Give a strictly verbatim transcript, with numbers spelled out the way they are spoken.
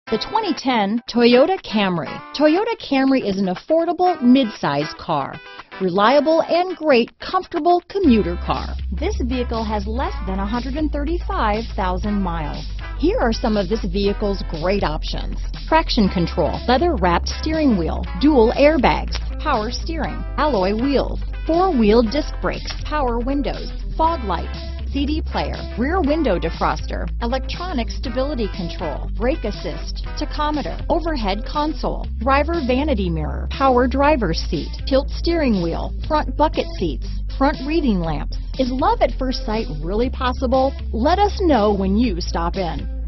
The twenty ten Toyota Camry. Toyota Camry is an affordable mid-size car. Reliable and great comfortable commuter car. This vehicle has less than one hundred thirty-five thousand miles. Here are some of this vehicle's great options. Traction control, leather-wrapped steering wheel, dual airbags, power steering, alloy wheels, four-wheel disc brakes, power windows, fog lights, C D player, rear window defroster, electronic stability control, brake assist, tachometer, overhead console, driver vanity mirror, power driver's seat, tilt steering wheel, front bucket seats, front reading lamps. Is love at first sight really possible? Let us know when you stop in.